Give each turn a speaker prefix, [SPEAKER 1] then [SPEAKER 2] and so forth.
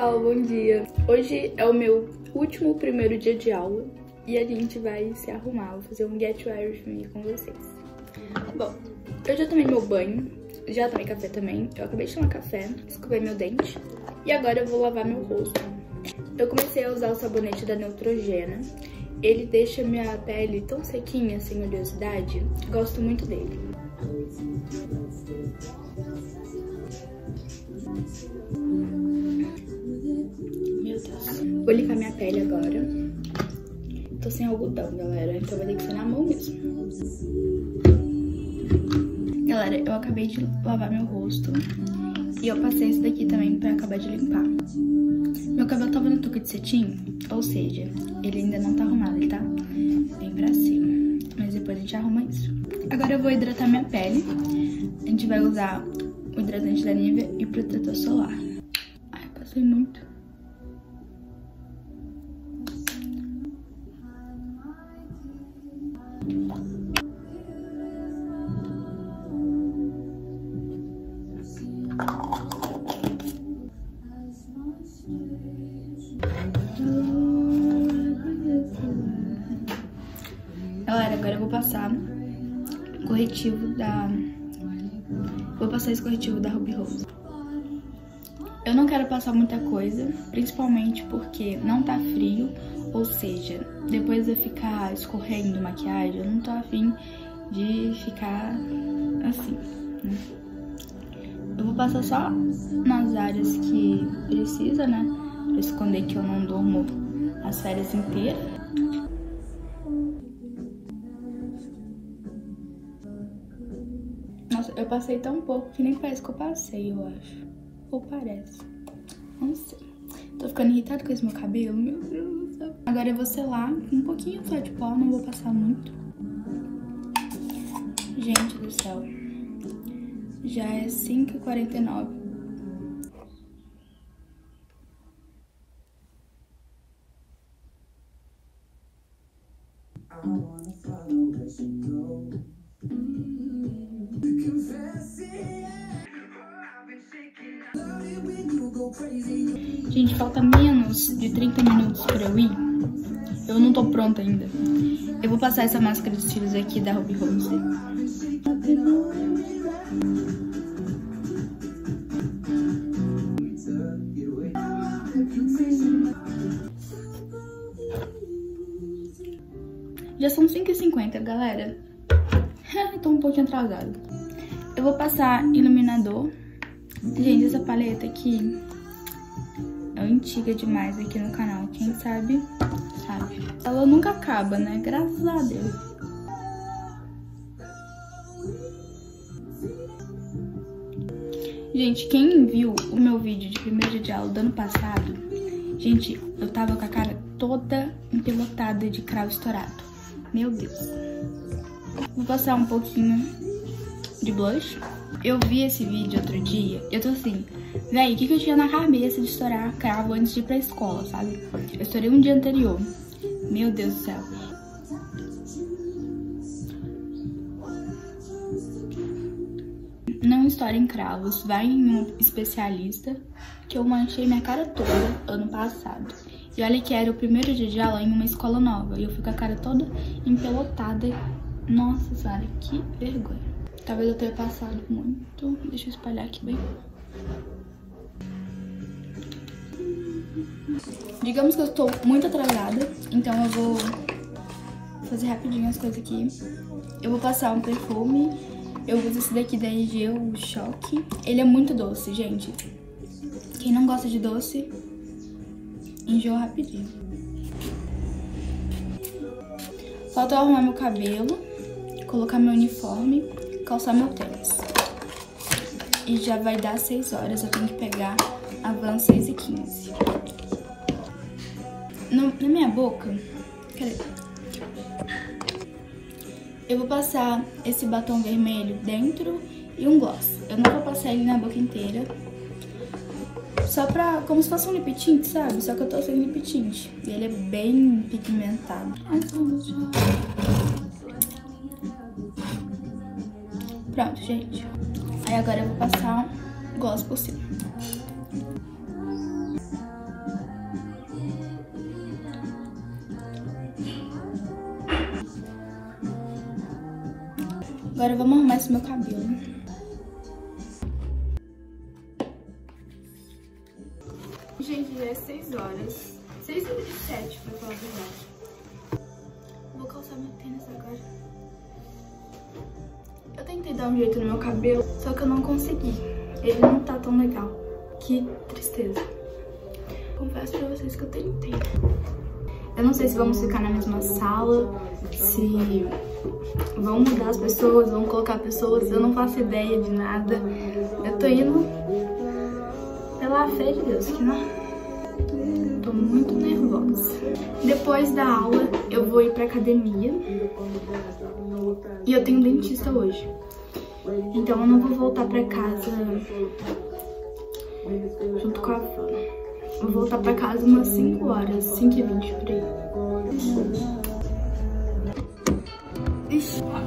[SPEAKER 1] pessoal, bom dia! Hoje é o meu último primeiro dia de aula e a gente vai se arrumar, vou fazer um get ready with me com vocês. Bom, eu já tomei meu banho, já tomei café também, eu acabei de tomar café, escovei meu dente e agora eu vou lavar meu rosto. Eu comecei a usar o sabonete da Neutrogena, ele deixa minha pele tão sequinha, sem oleosidade, gosto muito dele. Meu Deus. Vou limpar minha pele agora. Tô sem algodão, galera, então vai ter que ser na mão mesmo. Galera, eu acabei de lavar meu rosto e eu passei esse daqui também pra acabar de limpar. Meu cabelo tava no touca de cetim, ou seja, ele ainda não tá arrumado, ele tá bem pra cima. Mas depois a gente arruma isso. Agora eu vou hidratar minha pele. A gente vai usar o hidratante da Nivea e protetor solar. Ai, passei muito. Galera, agora eu vou passar corretivo da... Vou passar esse corretivo da Ruby Rose. Eu não quero passar muita coisa, principalmente porque não tá frio, ou seja, depois de ficar escorrendo maquiagem, eu não tô afim de ficar assim, né? Eu vou passar só nas áreas que precisa, né? Pra esconder que eu não durmo as férias inteiras. Nossa, eu passei tão pouco que nem parece que eu passei, eu acho. Ou parece. Não sei. Tô ficando irritada com esse meu cabelo, meu Deus do céu. Agora eu vou selar um pouquinho só de pó, não vou passar muito. Gente do céu. Já é 5h49. Gente, falta menos de 30 minutos pra eu ir. Eu não tô pronta ainda. Eu vou passar essa máscara de cílios aqui da Ruby Rose. Já são 5h50, galera. Tô um pouquinho atrasada. Eu vou passar iluminador. Gente, essa paleta aqui é antiga demais aqui no canal. Quem sabe, sabe. Ela nunca acaba, né? Graças a Deus. Gente, quem viu o meu vídeo de primeiro dia de aula do ano passado, gente, eu tava com a cara toda empelotada de cravo estourado. Meu Deus. Vou passar um pouquinho de blush. Eu vi esse vídeo outro dia, eu tô assim, véi, o que eu tinha na cabeça de estourar cravo antes de ir pra escola, sabe? Eu estourei um dia anterior. Meu Deus do céu. Não estourem cravos, vai em um especialista, que eu manchei minha cara toda ano passado. E olha que era o primeiro dia de aula em uma escola nova, e eu fico com a cara toda empelotada. Nossa senhora, que vergonha. Talvez eu tenha passado muito. Deixa eu espalhar aqui bem. Digamos que eu estou muito atrasada, então eu vou fazer rapidinho as coisas aqui. Eu vou passar um perfume. Eu uso esse daqui da EG, o Choque. Ele é muito doce, gente. Quem não gosta de doce, enjoa rapidinho. Falta eu arrumar meu cabelo, colocar meu uniforme, calçar meu tênis. E já vai dar 6 horas, eu tenho que pegar a van 6h15. Na minha boca, cadê? Eu vou passar esse batom vermelho dentro e um gloss. Eu não vou passar ele na boca inteira. Só pra, como se fosse um lip tint, sabe? Só que eu tô sem lip tint. E ele é bem pigmentado. Pronto, gente. Aí agora eu vou passar gloss por cima. Agora vamos arrumar esse meu cabelo. Gente, já é 6 horas. 6h27 pra falar a verdade. Vou calçar meu tênis agora. Eu tentei dar um jeito no meu cabelo, só que eu não consegui. Ele não tá tão legal. Que tristeza. Confesso pra vocês que eu tentei. Eu não sei se vamos ficar na mesma sala, se vão mudar as pessoas, vão colocar pessoas. Eu não faço ideia de nada. Eu tô indo pela fé de Deus, que não. Tô muito nervosa. Depois da aula, eu vou ir pra academia. E eu tenho dentista hoje. Então eu não vou voltar pra casa junto com a Van. Vou voltar pra casa umas 5 horas, 5h20 por aí. Ixi.